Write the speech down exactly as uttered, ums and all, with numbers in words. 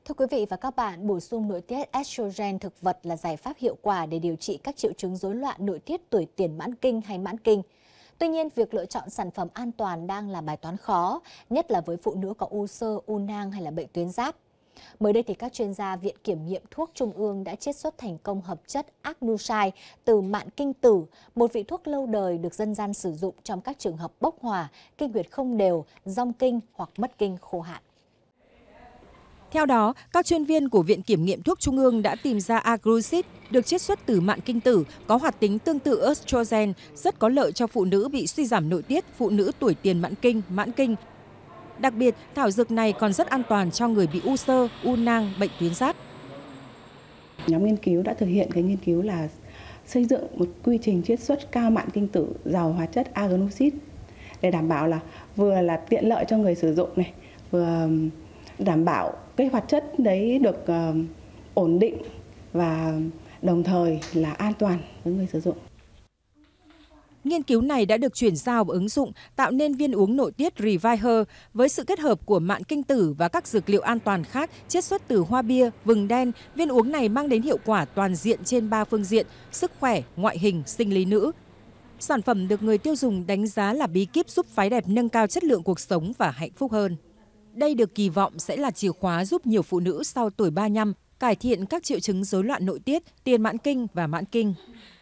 Thưa quý vị và các bạn, bổ sung nội tiết estrogen thực vật là giải pháp hiệu quả để điều trị các triệu chứng rối loạn nội tiết tuổi tiền mãn kinh hay mãn kinh. Tuy nhiên, việc lựa chọn sản phẩm an toàn đang là bài toán khó, nhất là với phụ nữ có u xơ, u nang hay là bệnh tuyến giáp. Mới đây thì các chuyên gia Viện Kiểm nghiệm Thuốc Trung ương đã chiết xuất thành công hợp chất Agnushai từ mạn kinh tử, một vị thuốc lâu đời được dân gian sử dụng trong các trường hợp bốc hỏa, kinh nguyệt không đều, dong kinh hoặc mất kinh khô hạn. Theo đó, các chuyên viên của Viện Kiểm nghiệm Thuốc Trung ương đã tìm ra Agnushai được chiết xuất từ mạn kinh tử, có hoạt tính tương tự estrogen, rất có lợi cho phụ nữ bị suy giảm nội tiết, phụ nữ tuổi tiền mãn kinh, mãn kinh. Đặc biệt, thảo dược này còn rất an toàn cho người bị u xơ, u nang, bệnh tuyến giáp. Nhóm nghiên cứu đã thực hiện cái nghiên cứu là xây dựng một quy trình chiết xuất cao mạn kinh tử giàu hóa chất Agnushai để đảm bảo là vừa là tiện lợi cho người sử dụng này, vừa đảm bảo cái hoạt chất đấy được uh, ổn định và đồng thời là an toàn với người sử dụng. Nghiên cứu này đã được chuyển giao và ứng dụng tạo nên viên uống nội tiết Reviver với sự kết hợp của mạn kinh tử và các dược liệu an toàn khác chiết xuất từ hoa bia, vừng đen. Viên uống này mang đến hiệu quả toàn diện trên ba phương diện: sức khỏe, ngoại hình, sinh lý nữ. Sản phẩm được người tiêu dùng đánh giá là bí kíp giúp phái đẹp nâng cao chất lượng cuộc sống và hạnh phúc hơn. Đây được kỳ vọng sẽ là chìa khóa giúp nhiều phụ nữ sau tuổi ba mươi lăm cải thiện các triệu chứng rối loạn nội tiết, tiền mãn kinh và mãn kinh.